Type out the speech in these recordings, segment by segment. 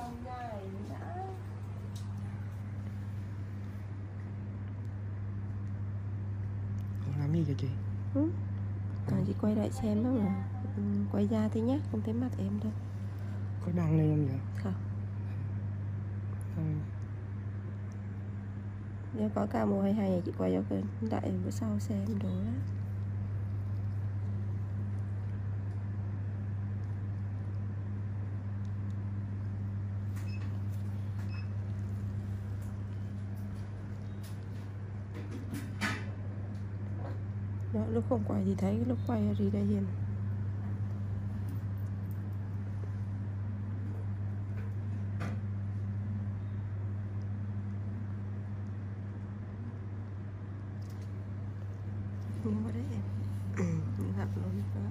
xong dài đã. Làm gì vậy chị? Chị quay lại xem đó mà. Quay ra thế nhá, không thấy mặt em đâu. Có đăng lên không vậy? Không. Ừ. Nếu có ca mùa 22 này chị quay cho kênh. Tại bữa sau xem đồ đó. Đó, lúc không quay thì thấy, lúc quay thì đây hiền. Nhưng mà đấy em những gặp luôn đó.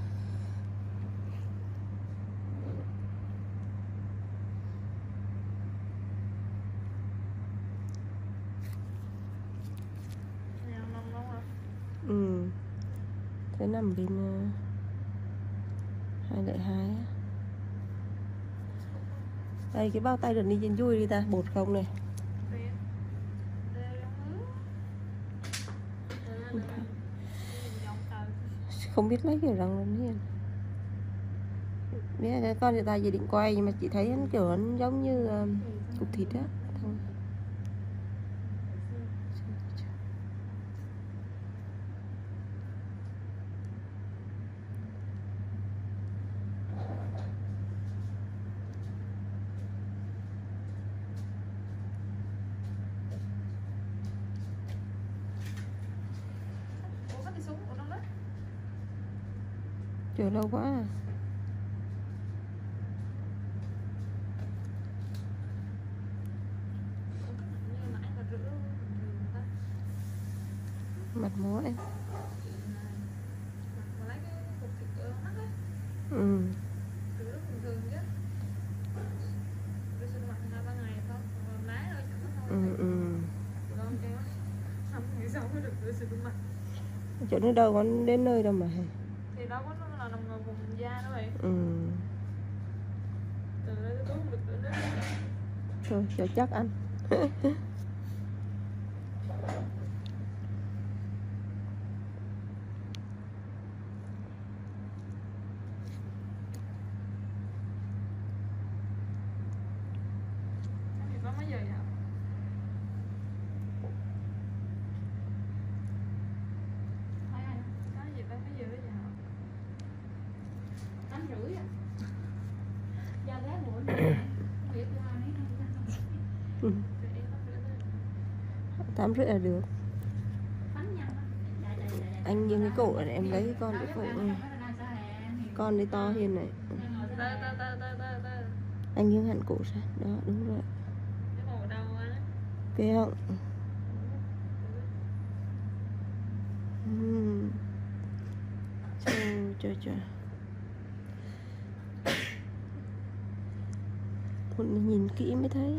Thế nằm bên 202 á. Đây cái bao tay đợt đi trên chui đi ta, bột không này. Không biết lấy kiểu răng luôn hiền. Biết là con người ta dự định quay nhưng mà chị thấy hắn kiểu hắn giống như cục thịt á. Thôi. Chờ lâu quá à. Mặt múa em. Chỗ nó đâu có đến nơi đâu mà. Thì đâu có là nằm ngoài vùng da đó vậy. Từ đây tôi không được nữa. Thôi cho chắc ăn. Có mấy giờ vậy? Có gì tới mấy giờ vậy? 8:30 à? Ra lát buổi việc qua đấy 8:30 là được. bánh nhân Anh nghiêng cái cổ này em lấy cái con cái cổ này. Con đấy to hiền này. Anh nghiêng hẳn cổ ra. Đó đúng rồi. Cái màu đâu á? Cái họng. Trời. Mình nhìn kỹ mới thấy.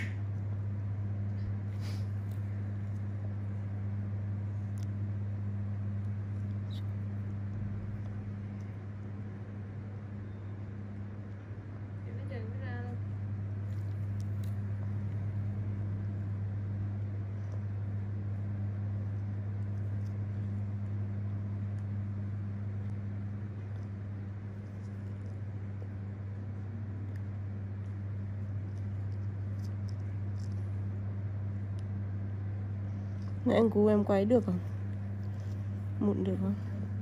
Nãy anh cu em quay được không? Mụn được không?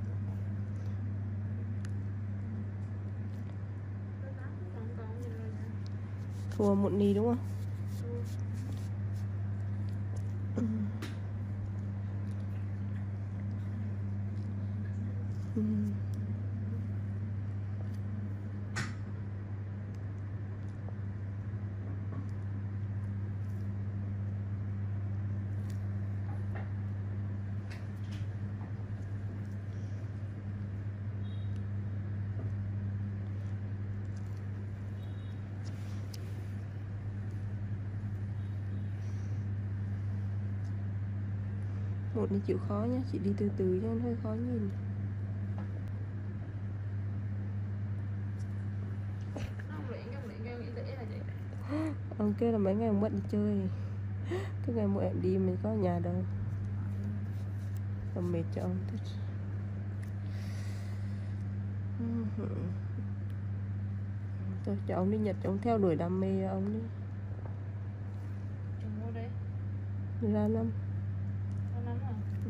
Thua mụn đi đúng không? Một thì chịu khó nhá, chị đi từ từ cho nên hơi khó nhìn. Ông kêu là mấy ngày ông bận đi chơi. Cái ngày mỗi em đi mình có ở nhà đâu. Ông mệt cho ông thật. Tôi cho ông đi Nhật, ông theo đuổi đam mê ông đi. Chừng mua đi. Ra năm. Có nắm à? Ừ.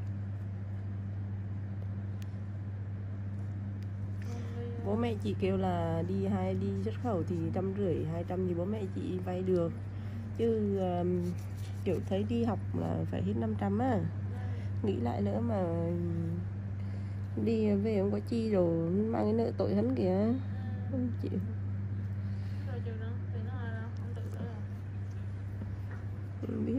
Bố mẹ chị kêu là đi xuất khẩu thì 150, 200 thì bố mẹ chị vay được. Chứ kiểu thấy đi học là phải hết 500 á. Nghĩ lại nữa mà đi về không có chi rồi mang cái nợ tội hắn kìa. Không chịu. Rồi chừng đó, thì nó ai đâu, không tự đó rồi. Không biết.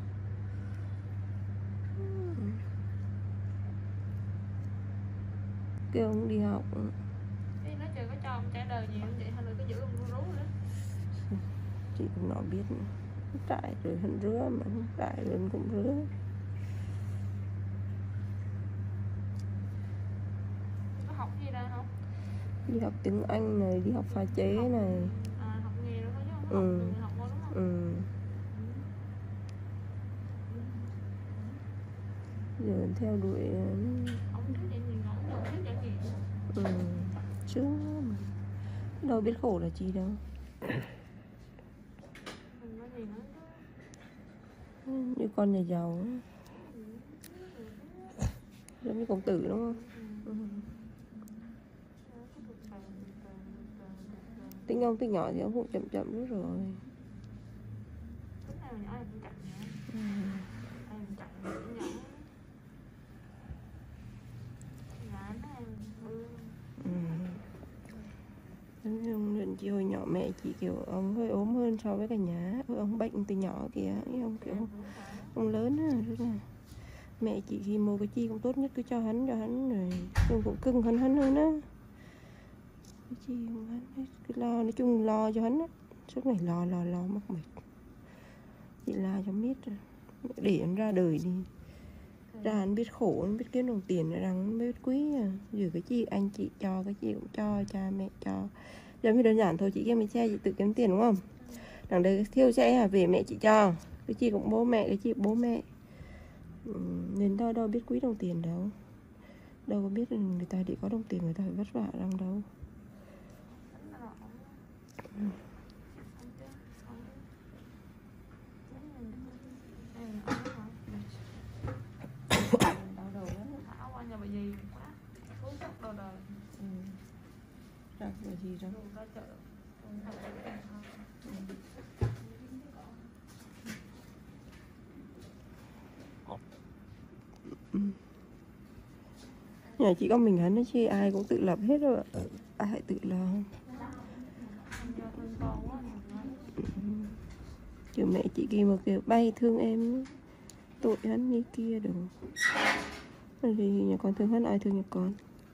Kêu ông đi học. Thế nó trời có cho ông trả đời nhiều vậy hay là cứ giữ ông rú nữa. Chị cũng nói biết nữa. Trại rồi hắn rứa mà không trại rồi hắn cũng rứa. Có học gì đây không? Đi học tiếng Anh này, đi học pha chế này. À, học nghề nữa thôi chứ không Ừ. học thôi đúng không? Ừ. Giờ theo đuổi Ông thích vậy gì ngủ, ông thích vậy gì? chứ đâu biết khổ là chi đâu. Mình nói gì nữa chứ. Như con nhà giàu ấy. Giống như công tử đúng không? Tính ông tính nhỏ thì ông cũng chậm chậm nữa rồi. Tính nào nhỏ em cũng chậm nhỉ? Em chậm cũng nhỏ. Là nó em Giống như ông Luyện chị hồi nhỏ mẹ chị kiểu ông hơi ốm hơn so với cả nhà. Ông bệnh từ nhỏ kìa. Ông kiểu ông lớn á. Mẹ chị khi mua cái chi cũng tốt nhất cứ cho hắn rồi ông cũng cưng hắn hơn á. Cái chi cũng hắn cứ lo, nói chung lo cho hắn á. Suốt ngày lo mắc mệt. Chị la cho biết rồi. Để hắn ra đời đi. Ra hắn biết khổ, hắn biết kiếm đồng tiền rồi hắn mới biết quý à. Dù cái chi anh chị cho, cái chi cũng cho, cha mẹ cho. Giống như đơn giản thôi, chị kia mình xe chị tự kiếm tiền đúng không? Đằng đây thiêu xe về mẹ chị cho. Cái chi cũng bố mẹ, cái chi cũng bố mẹ. Nên đâu biết quý đồng tiền đâu. Đâu có biết người ta để có đồng tiền người ta phải vất vả lắm đâu. Đau đầu lắm. thả qua nhà bà dì quá. Thú chất đầu đời. Rằng là gì đâu. Rồi ra chợ. Nhà chị có mình hắn đấy chứ ai cũng tự lập hết rồi. Ai tự lo. Kiểu mẹ chị kia mà kiểu bay thương em. Tội hắn như kia đồ. Vì nhà con thương hắn ai thương nhà con.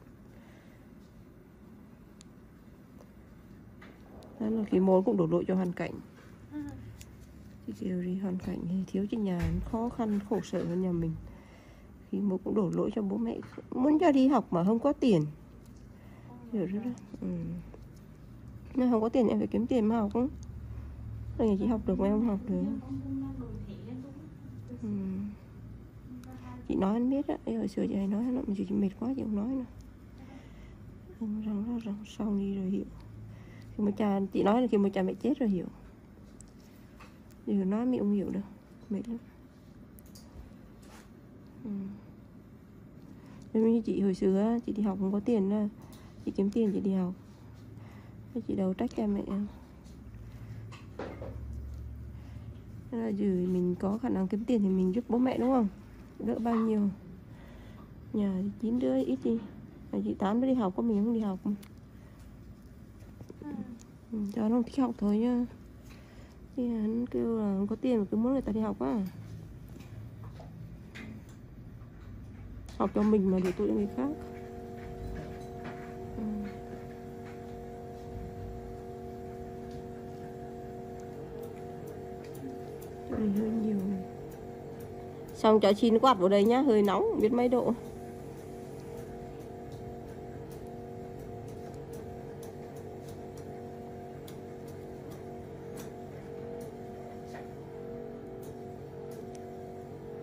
Hắn là khi môn cũng đổ lỗi cho hoàn cảnh. Chị kêu đi hoàn cảnh thì thiếu trên nhà khó khăn khổ sở hơn nhà mình. Khi bố cũng đổ lỗi cho bố mẹ muốn cho đi học mà không có tiền. Hiểu rồi đó. Nếu không có tiền em phải kiếm tiền mà học không? Rồi chị học được mà em không học được. Chị nói anh biết á, hồi xưa chị hay nói hắn mà chị mệt quá chị không nói nữa. Rằng xong đi rồi hiểu. Khi mà cha chị nói là khi mà cha mẹ chết rồi hiểu. Giờ nói mẹ không hiểu đâu, mệt lắm. Giống như chị hồi xưa chị đi học không có tiền đâu. Chị kiếm tiền chị đi học. Chị đâu trách cha mẹ. Là dù mình có khả năng kiếm tiền thì mình giúp bố mẹ đúng không? Đỡ bao nhiêu. Nhà 9 đứa ít đi. Mà chị 8 đứa đi học có mình không đi học. Cho nó không thích học thôi nhá. Thì hắn kêu là không có tiền mà cứ muốn người ta đi học á. Học cho mình mà để tụi người khác. Chỗ này hơi nhiều. Xong cho chín quạt vào đây nhá, hơi nóng, biết mấy độ.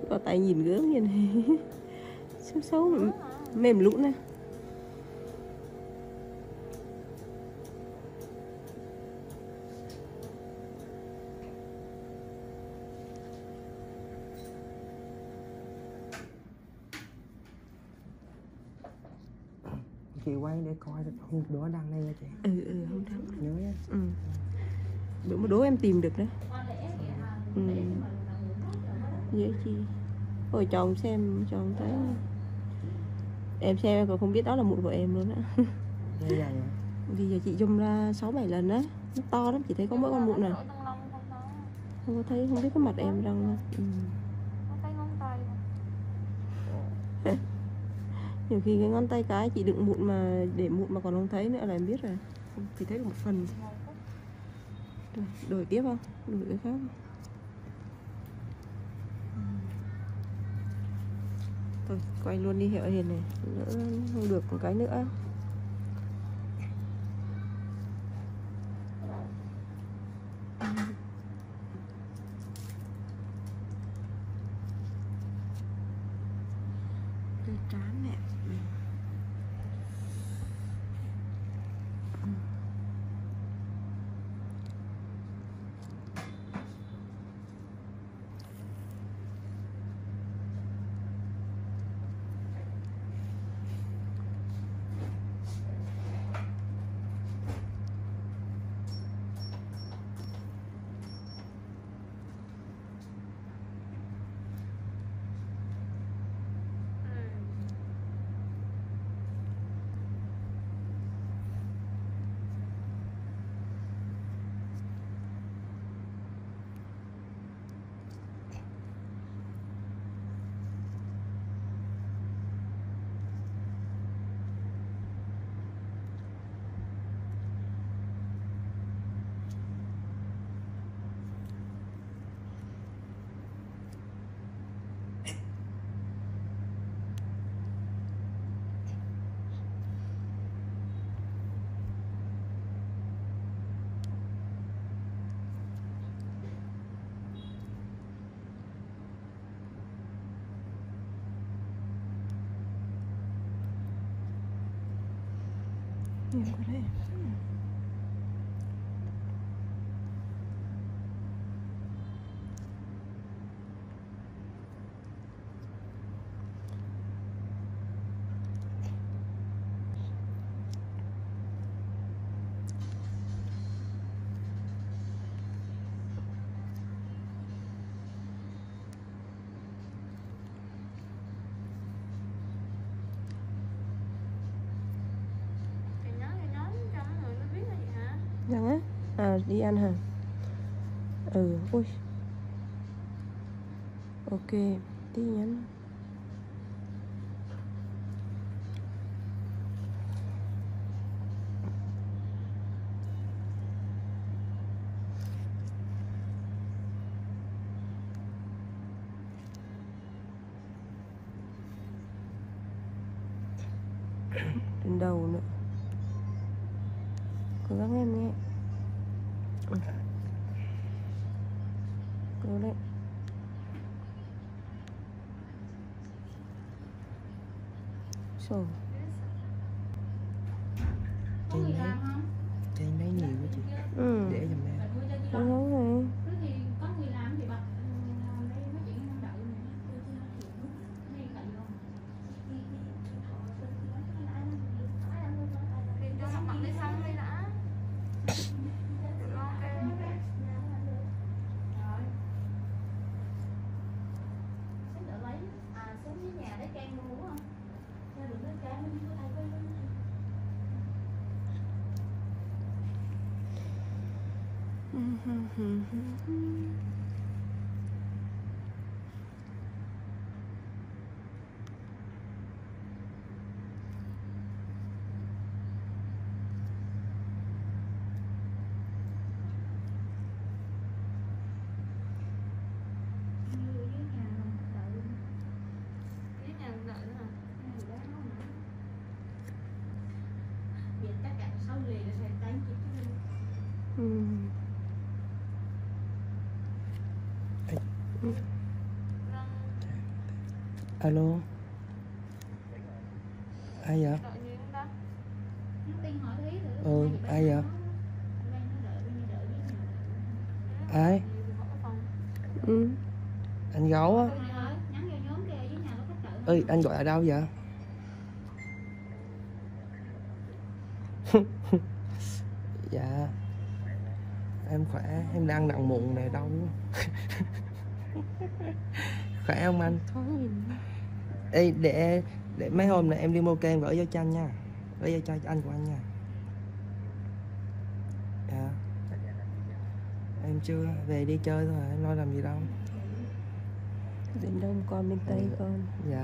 Có tay nhìn gớm như này. Xấu xấu mềm lún này. Chị quay để coi hôm đó đăng đây nha chị. Không đăng. Nhớ nhé. Bữa mà đố em tìm được đấy. Dễ chi. Ôi chồng xem, chồng thấy. Em xem em còn không biết đó là mụn của em luôn á. Như vậy hả? Vì giờ chị zoom ra 6-7 lần á. Nó to lắm, chỉ thấy có mỗi con mụn này. Không có thấy, không biết cái mặt em răng. Nhiều khi cái ngón tay cái chị đựng mụn mà để mụn mà còn không thấy nữa là em biết rồi. Chỉ thấy được một phần. Rồi, đổi tiếp không? Đổi cái khác không? Thôi, quay luôn đi hiệu hình này. Nữa không được một cái nữa. Cái trán nè. Em có đây. Răng á? À, đi ăn hả? Ui. Ok, tí nhắn. Đến đầu nữa. Cố gắng em nghe. Cố đấy. Sổ. Trên đấy nhiều quá chị. Để giùm em. Cố gắng rồi. Alo. Ai vậy? Đợi gì không đó? Nhắn tin hỏi Thúy thử. Ừ, ai vậy? Ai? Ừ. Anh Gấu á. Nhắn vô nhóm kia với nhà nó khách trợ. Ơi, anh gọi ở đâu vậy? Dạ em khỏe, em đang nặng mụn này đâu. Khỏe không anh? Có gì nữa. Ê, để mấy hôm này em đi mua kem gửi vô cho anh nha, gửi vô cho anh của anh nha. Dạ em chưa về đi chơi thôi, em lo làm gì đâu. Đến đông con bên Tây con. Dạ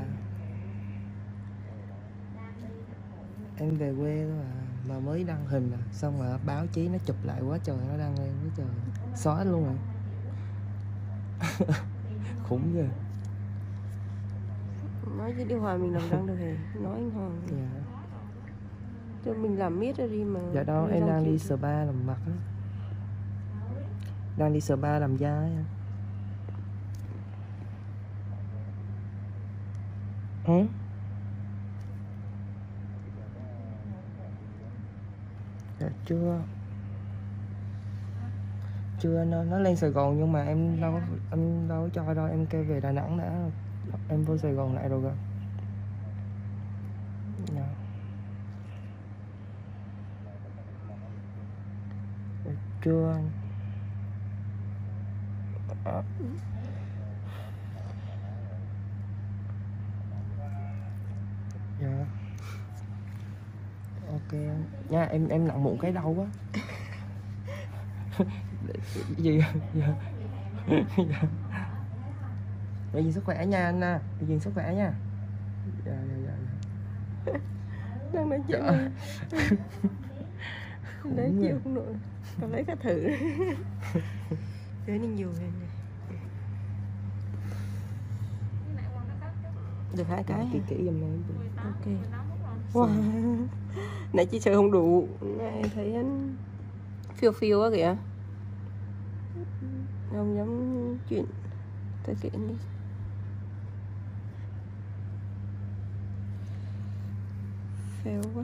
em về quê thôi mà mới đăng hình xong mà báo chí nó chụp lại quá trời, nó đăng lên quá trời, xóa luôn rồi. Khủng ghê. Nói chứ điều hòa mình làm răng được hề. Nói anh Hoàng. Dạ. Cho mình làm miết ra đi mà. Dạ đâu, em răng đang chịu đi được. spa làm mặt á. Đang đi spa làm da á. Ừ? Dạ chưa. Chưa, nó lên Sài Gòn nhưng mà em đâu có cho đâu, em kêu về Đà Nẵng đã. Em vô Sài Gòn lại rồi cơ. Dạ. Dạ chưa anh. Dạ. Ok anh. Nha, em nặng mụn cái đầu quá. Gì dạ. Dạ. Để gìn sức khỏe nha anh à. Để gìn sức khỏe nha. Dạ dạ dạ. Dạ. Đang nói chuyện Dạ. này. Khủng Đấy ghê. chịu không nổi. Còn lấy cả thử. Thế nên nhiều này. Cái này quăng nó cắt chứ. Được 2 cái. Kỹ kỹ giùm em. 18, Ok. 18 phút rồi. Wow. Nãy chị sợ không đủ. Này thấy anh phiêu phiêu á kìa. Không dám chuyện. Tôi kể đi. Phèo quá.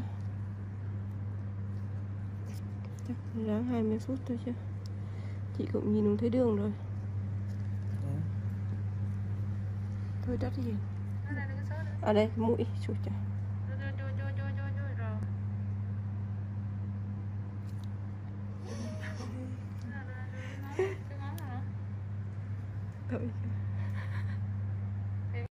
Chắc ráng 20 phút thôi chứ. Chị cũng nhìn không thấy đường rồi. Dạ. Thôi đắt gì. Nó đây, cái số đó. À đây, mũi. Chua chà. Rồi. Cái ngón này nữa. Thôi.